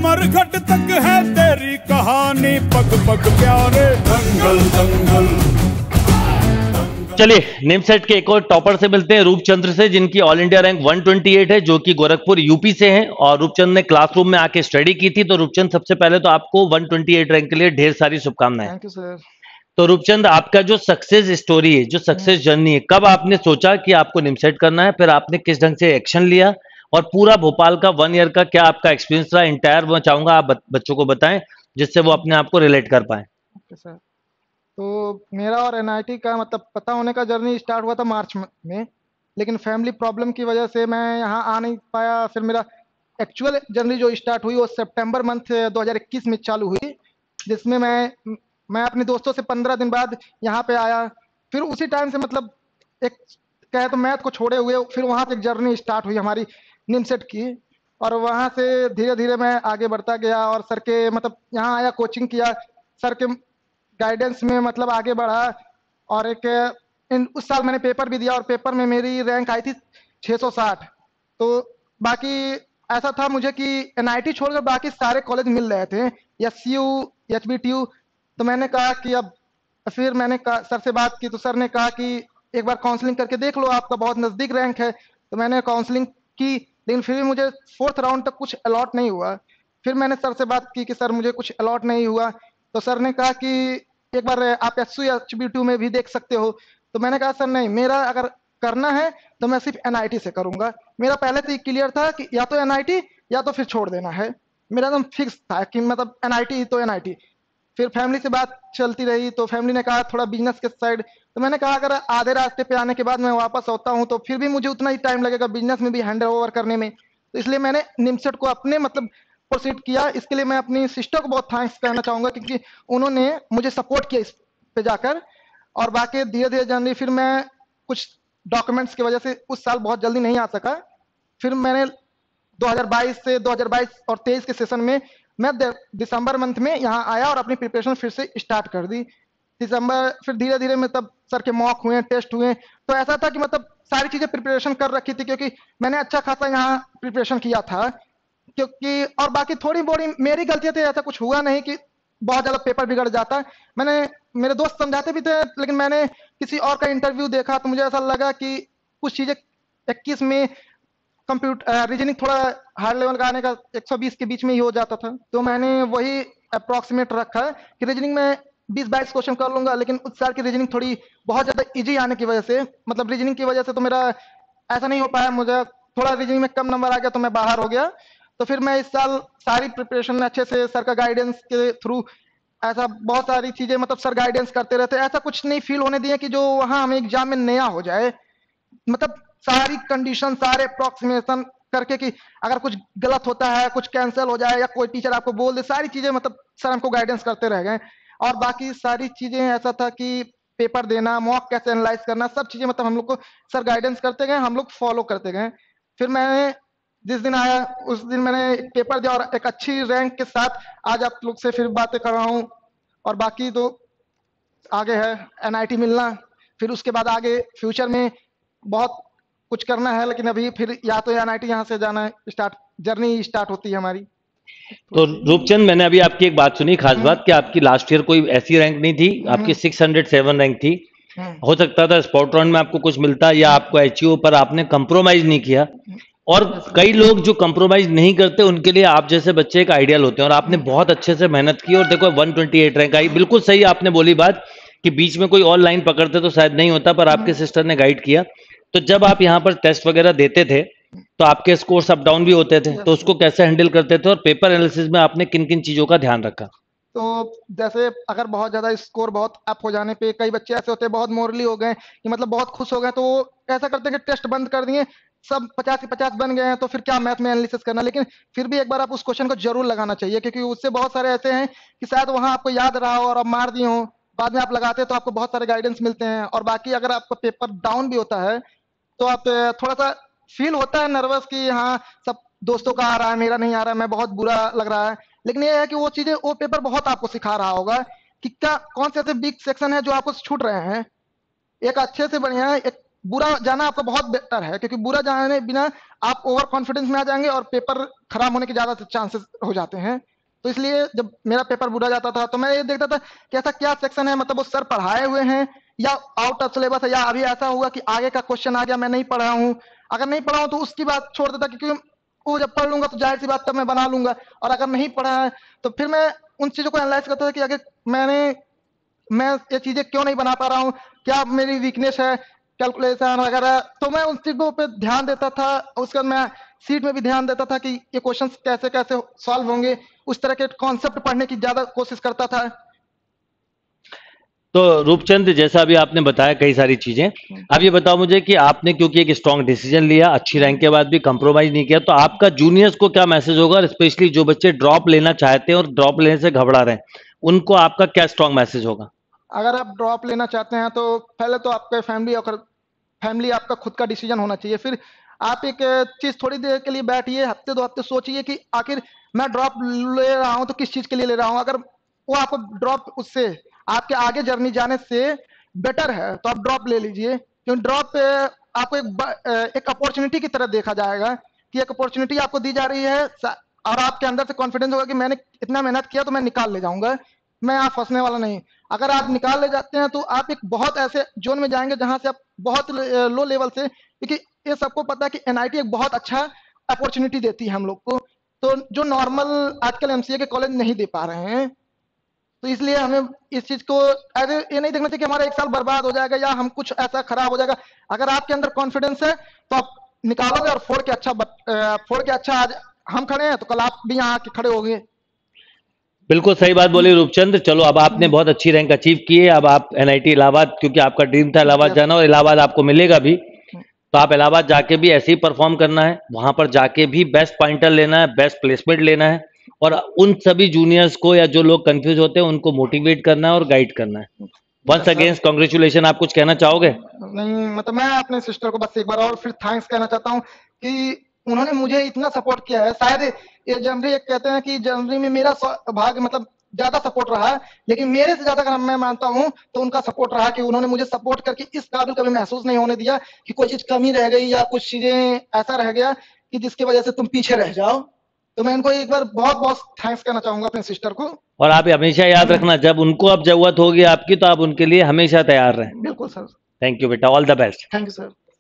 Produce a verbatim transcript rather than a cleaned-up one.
मरघट तक है तेरी कहानी, पग पग प्यारे दंगल दंगल। चलिए नेमसेट के एक और टॉपर से मिलते हैं, रूपचंद्र से, जिनकी ऑल इंडिया रैंक एक सौ अट्ठाईस है, जो कि गोरखपुर यूपी से हैं। और रूपचंद ने क्लासरूम में आके स्टडी की थी। तो रूपचंद, सबसे पहले तो आपको एक सौ अट्ठाईस रैंक के लिए ढेर सारी शुभकामनाएं। Thank you sir. तो रूपचंद, आपका जो सक्सेस स्टोरी है, जो सक्सेस जर्नी है, कब आपने सोचा कि आपको निमसेट करना है, फिर आपने किस ढंग से एक्शन लिया, और पूरा भोपाल का वन ईयर का क्या आपका एक्सपीरियंस रहा इंटायर, मैं चाहूंगा आप बच्चों को बताएं, जिससे वो अपने आप को रिलेट कर पाए। Okay sir. तो मेरा और एनआईटी का मतलब पता होने का जर्नी स्टार्ट हुआ था मार्च में, लेकिन फैमिली प्रॉब्लम की वजह से मैं यहाँ आ नहीं पाया। फिर मेरा एक्चुअल जर्नी जो स्टार्ट हुई वो सितंबर मंथ दो हज़ार इक्कीस में चालू हुई, जिसमें मैं मैं अपने दोस्तों से पंद्रह दिन बाद यहाँ पे आया। फिर उसी टाइम से मतलब एक कहे तो मैथ को छोड़े हुए फिर वहाँ से एक जर्नी स्टार्ट हुई हमारी निमसेट की, और वहाँ से धीरे धीरे मैं आगे बढ़ता गया और सर के मतलब यहाँ आया, कोचिंग किया, सर के गाइडेंस में मतलब आगे बढ़ा। और एक इन उस साल मैंने पेपर भी दिया और पेपर में मेरी रैंक आई थी छह सौ साठ। तो बाकी ऐसा था मुझे कि एनआईटी छोड़कर बाकी सारे कॉलेज मिल रहे थे, एसयू, एचबीटीयू। तो मैंने कहा कि अब फिर मैंने कहा, सर से बात की तो सर ने कहा कि एक बार काउंसलिंग करके देख लो, आपका बहुत नज़दीक रैंक है। तो मैंने काउंसलिंग की, लेकिन फिर भी मुझे फोर्थ राउंड तक कुछ अलॉट नहीं हुआ। फिर मैंने सर से बात की कि सर मुझे कुछ अलॉट नहीं हुआ। तो सर ने कहा कि एक बार आप एसयू या एचबीटीयू में भी देख सकते हो। तो मैंने कहा सर नहीं, मेरा अगर करना है तो मैं सिर्फ एनआईटी से करूंगा। मेरा पहले से ही क्लियर था कि या तो एनआईटी या तो फिर छोड़ देना है, मेरा एकदम फिक्स था कि मतलब एनआईटी तो एनआईटी। फिर फैमिली से बात चलती रही तो फैमिली ने कहा थोड़ा बिजनेस के साइड। तो मैंने कहा अगर आधे रास्ते पे आने के बाद मैं वापस होता हूँ तो फिर भी मुझे उतना ही टाइम लगेगा बिजनेस में भी हैंड ओवर करने में। तो इसलिए मैंने निमसेट को अपने मतलब प्रोसीड किया। इसके लिए मैं अपनी सिस्टर को बहुत थैंक्स कहना चाहूंगा, क्योंकि उन्होंने मुझे सपोर्ट किया इस पे जाकर। और बाकी धीरे धीरे जर्नी, फिर मैं कुछ डॉक्यूमेंट्स की वजह से उस साल बहुत जल्दी नहीं आ सका। फिर मैंने दो हज़ार बाईस से दो हज़ार बाईस और तेईस के सेशन में मैं दिसंबर मंथ में यहाँ आया और अपनी प्रिपरेशन फिर से स्टार्ट कर दी दिसंबर। फिर धीरे धीरे मतलब सर के मॉक हुए, टेस्ट हुए। तो ऐसा था कि मतलब सारी चीजें प्रिपरेशन कर रखी थी, क्योंकि मैंने अच्छा खासा यहाँ प्रिपरेशन किया था। क्योंकि और बाकी थोड़ी बड़ी मेरी गलतियां थी, ऐसा कुछ हुआ नहीं कि बहुत ज्यादा पेपर बिगड़ जाता। मैंने मेरे दोस्त समझाते भी थे, लेकिन मैंने किसी और का इंटरव्यू देखा तो मुझे ऐसा लगा कि कुछ चीजें इक्कीस में कंप्यूटर रीजनिंग थोड़ा हार्ड लेवल का आने का एक सौ बीस के बीच में ही हो जाता था। तो मैंने वही अप्रोक्सीमेट रखा है कि रीजनिंग में बीस बाईस क्वेश्चन कर लूंगा, लेकिन उस साल की रीजनिंग थोड़ी बहुत ज्यादा इजी आने की वजह से, मतलब रीजनिंग की वजह से तो मेरा ऐसा नहीं हो पाया, मुझे थोड़ा रीजनिंग में कम नंबर आ गया तो मैं बाहर हो गया। तो फिर मैं इस साल सारी प्रिपरेशन में अच्छे से सर का गाइडेंस के थ्रू ऐसा बहुत सारी चीजें मतलब सर गाइडेंस करते रहते, ऐसा कुछ नहीं फील होने दिया कि जो वहां हमें एग्जाम में नया हो जाए। मतलब सारी कंडीशन, सारे अप्रोक्सीमेशन करके कि अगर कुछ गलत होता है, कुछ कैंसिल हो जाए या कोई टीचर आपको बोल दे, सारी चीजें मतलब सर हमको गाइडेंस करते रह गए। और बाकी सारी चीजें ऐसा था कि पेपर देना, मॉक कैसे एनालाइज करना, सब चीजें मतलब हम लोग को सर गाइडेंस करते गए, हम लोग फॉलो करते गए। फिर मैंने जिस दिन आया उस दिन मैंने पेपर दिया और एक अच्छी रैंक के साथ आज आप लोग से फिर बातें कर रहा हूँ। और बाकी तो आगे है एनआईटी मिलना, फिर उसके बाद आगे फ्यूचर में बहुत कुछ करना है, लेकिन अभी फिर या तो एनआईटी यहाँ से जाना है, स्टार्ट जर्नी स्टार्ट होती है हमारी। तो रूपचंद, मैंने अभी आपकी एक बात सुनी, खास बात, कि आपकी लास्ट ईयर कोई ऐसी रैंक नहीं थी, आपकी छह सौ सात रैंक थी। हो सकता था स्पॉट राउंड में आपको कुछ मिलता या आपको एचयू, पर आपने कंप्रोमाइज नहीं किया। और कई लोग जो कंप्रोमाइज नहीं करते उनके लिए आप जैसे बच्चे एक आइडियल होते हैं, और आपने बहुत अच्छे से मेहनत की और देखो एक सौ अट्ठाईस रैंक आई। बिल्कुल सही आपने बोली बात कि बीच में कोई और लाइन पकड़ते तो शायद नहीं होता, पर आपके सिस्टर ने गाइड किया। तो जब आप यहाँ पर टेस्ट वगैरह देते थे तो आपके स्कोर्स अप डाउन भी होते थे, तो उसको कैसे हैंडल करते थे, और पेपर एनालिसिस में आपने किन किन चीजों का ध्यान रखा? तो जैसे अगर बहुत ज्यादा स्कोर बहुत अप हो जाने पे कई बच्चे ऐसे होते हैं बहुत मोरली हो गए कि मतलब बहुत खुश हो गए, तो वो ऐसा करते हैं कि टेस्ट बंद कर दिए, सब पचास के पचास बन गए हैं, तो फिर क्या मैथ में एनालिसिस करना। लेकिन फिर भी एक बार आप उस क्वेश्चन को जरूर लगाना चाहिए, क्योंकि उससे बहुत सारे ऐसे हैं कि शायद वहां आपको याद रहा हो और आप मार दिए हो, बाद में आप लगाते हैं तो आपको बहुत सारे गाइडेंस मिलते हैं। और बाकी अगर आपका पेपर डाउन भी होता है तो आप थोड़ा सा फील होता है नर्वस कि हाँ सब दोस्तों का आ रहा है, मेरा नहीं आ रहा है, मैं बहुत बुरा लग रहा है। लेकिन ये है कि वो चीजें, वो पेपर बहुत आपको सिखा रहा होगा कि क्या कौन से ऐसे बिग सेक्शन है जो आपको छूट रहे हैं। एक अच्छे से बढ़िया एक बुरा जाना आपका बहुत बेटर है, क्योंकि बुरा जाने बिना आप ओवर कॉन्फिडेंस में आ जाएंगे और पेपर खराब होने के ज़्यादा चांसेस हो जाते हैं। तो इसलिए जब मेरा पेपर बुरा जाता था तो मैं ये देखता था कि ऐसा क्या सेक्शन है, मतलब वो सर पढ़ाए हुए हैं या आउट ऑफ सिलेबस है, या अभी ऐसा हुआ कि आगे का क्वेश्चन आ गया मैं नहीं पढ़ा हूँ। अगर नहीं पढ़ा हूँ तो उसकी बात छोड़ देता, क्योंकि वो जब पढ़ लूंगा तो जाहिर सी बात तब मैं बना लूंगा। और अगर नहीं पढ़ा है तो फिर मैं उन चीज़ों को एनालाइज करता था कि अगर मैंने मैं ये चीज़ें क्यों नहीं बना पा रहा हूँ, क्या मेरी वीकनेस है, कैलकुलेशन वगैरह। तो मैं उन चीज़ों पे ध्यान देता था। उसके बाद मैं सीट में भी ध्यान देता था कि ये क्वेश्चंस कैसे कैसे सॉल्व होंगे, उस तरह के कॉन्सेप्ट पढ़ने की ज़्यादा कोशिश करता था। तो रूपचंद, जैसा अभी आपने बताया कई सारी चीजें, अब ये बताओ मुझे कि आपने क्योंकि एक स्ट्रांग डिसीजन लिया, अच्छी रैंक के बाद भी कंप्रोमाइज नहीं किया, तो आपका जूनियर्स को क्या मैसेज होगा, और स्पेशली जो बच्चे ड्रॉप लेना चाहते हैं और ड्रॉप लेने से घबरा रहे हैं, उनको आपका क्या स्ट्रांग मैसेज होगा? अगर आप ड्रॉप लेना चाहते हैं तो पहले तो आपके फैमिली और फैमिली आपका खुद का डिसीजन होना चाहिए। फिर आप एक चीज़ थोड़ी देर के लिए बैठिए, हफ्ते दो हफ्ते सोचिए कि आखिर मैं ड्रॉप ले रहा हूँ तो किस चीज़ के लिए ले रहा हूँ। अगर वो आपको ड्रॉप उससे आपके आगे जर्नी जाने से बेटर है तो आप ड्रॉप ले लीजिए, क्योंकि ड्रॉप आपको एक ब- एक अपॉर्चुनिटी की तरह देखा जाएगा कि एक अपॉर्चुनिटी आपको दी जा रही है और आपके अंदर से कॉन्फिडेंस होगा कि मैंने इतना मेहनत किया तो मैं निकाल ले जाऊंगा, मैं यहाँ फंसने वाला नहीं। अगर आप निकाल ले जाते हैं तो आप एक बहुत ऐसे जोन में जाएंगे जहां से आप बहुत लो लेवल से, क्योंकि ये सबको पता है कि एनआईटी एक बहुत अच्छा अपॉर्चुनिटी देती है हम लोग को, तो जो नॉर्मल आजकल एमसीए के कॉलेज नहीं दे पा रहे हैं। तो इसलिए हमें इस चीज को ऐसे ये नहीं देखना चाहिए कि हमारा एक साल बर्बाद हो जाएगा या हम कुछ ऐसा खराब हो जाएगा। अगर आपके अंदर कॉन्फिडेंस है तो आप निकालोगे और फोड़ के अच्छा बत- अ, फोड़ के अच्छा, आज हम खड़े हैं तो कल आप भी यहाँ आके खड़े होंगे। बिल्कुल सही बात बोली रूपचंद। चलो, अब आपने बहुत अच्छी रैंक अचीव की है, अब आप एनआईटी इलाहाबाद, क्योंकि आपका ड्रीम था इलाहाबाद यस। जाना और इलाहाबाद आपको मिलेगा भी, तो आप इलाहाबाद जाके भी ऐसे ही परफॉर्म करना है, वहां पर जाके भी बेस्ट पॉइंटर लेना है, बेस्ट प्लेसमेंट लेना है, और उन सभी जूनियर्स को या जो लोग कंफ्यूज होते हैं उनको मोटिवेट करना है और गाइड करना है। Once against congratulation. आप कुछ कहना चाहोगे? नहीं, मतलब मैं अपने सिस्टर को बस एक बार और फिर थैंक्स कहना चाहता हूँ कि उन्होंने मुझे इतना सपोर्ट किया है। शायद ये जनवरी एक कहते हैं कि जनवरी में मेरा स्व- भाग्य मतलब ज्यादा सपोर्ट रहा है, लेकिन मेरे से ज्यादा अगर मैं मानता हूँ तो उनका सपोर्ट रहा कि उन्होंने मुझे सपोर्ट करके इस काबिल कभी महसूस नहीं होने दिया कि कोई चीज कमी रह गई या कुछ चीजें ऐसा रह गया कि जिसकी वजह से तुम पीछे रह जाओ। तो मैं इनको एक बार बहुत बहुत थैंक्स कहना चाहूंगा अपने सिस्टर को। और आप हमेशा याद रखना, जब उनको अब जरूरत होगी आपकी तो आप उनके लिए हमेशा तैयार रहें। बिल्कुल सर। थैंक यू बेटा, all the best. Thank you sir.